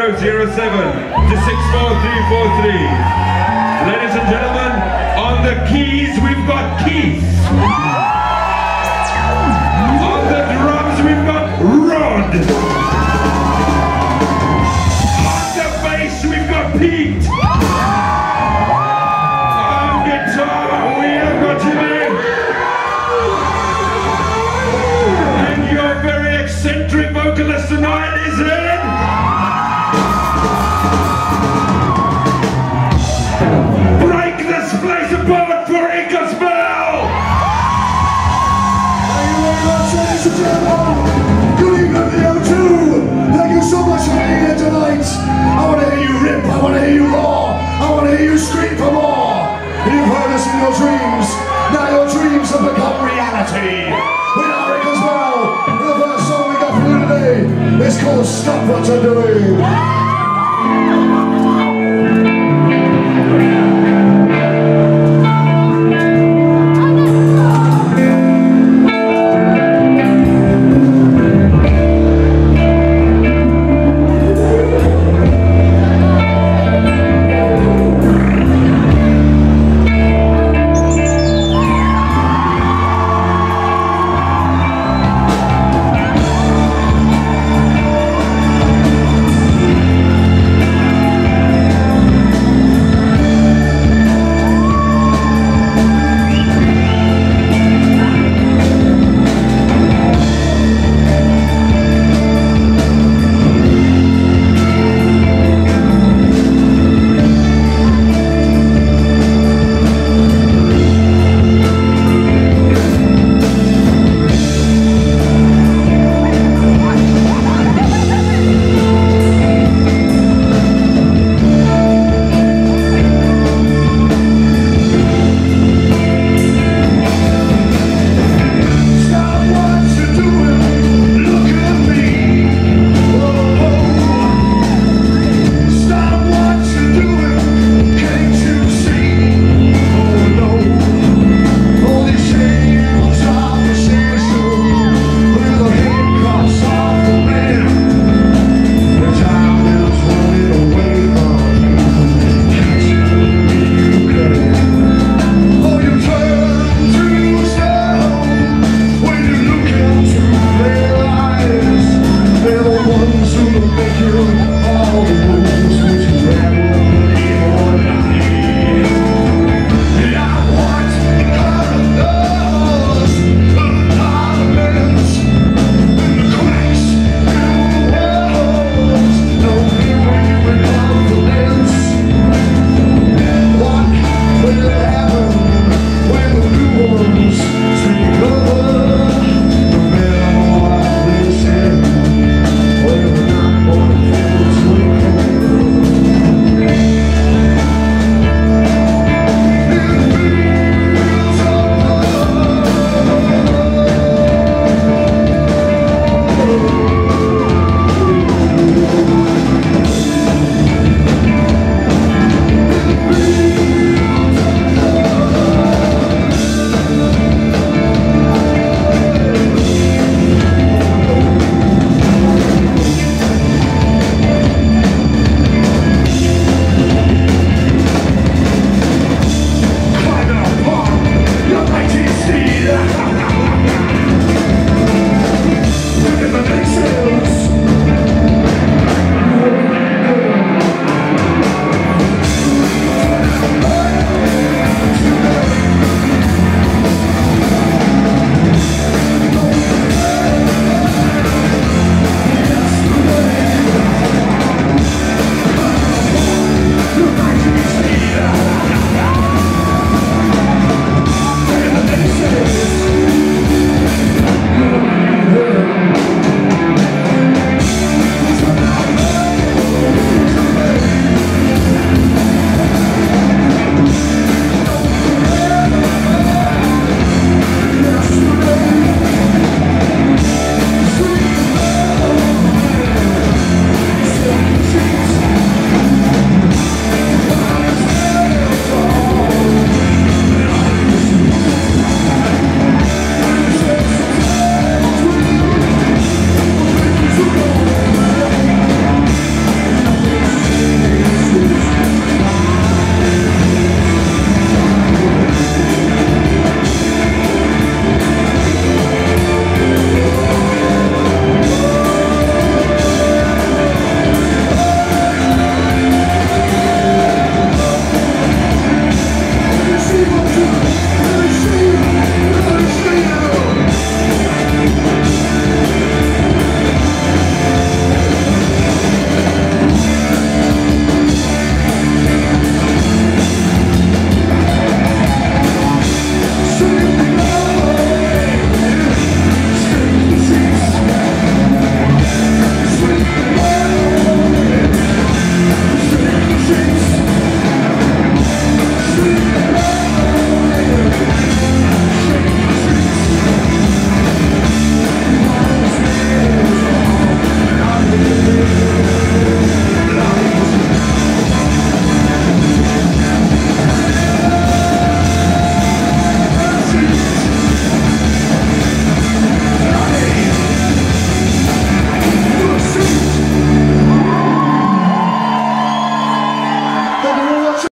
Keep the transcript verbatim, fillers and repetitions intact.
zero zero seven to six four three four three. Ladies and gentlemen, on the keys we've got Keith. On the drums we've got Rod. On the bass we've got Pete. On guitar we have got Jimmy. And your very eccentric vocalist tonight is Ed. Break this place apart for Icca's Belle. Thank you very much, ladies and gentlemen. Good evening, the O two. Thank you so much for being here tonight. I want to hear you rip, I want to hear you roar, I want to hear you scream for more. You've heard us in your dreams. Now your dreams have become reality. We are Icca's Belle. The first song we got for you today is called Stop What You're Doing.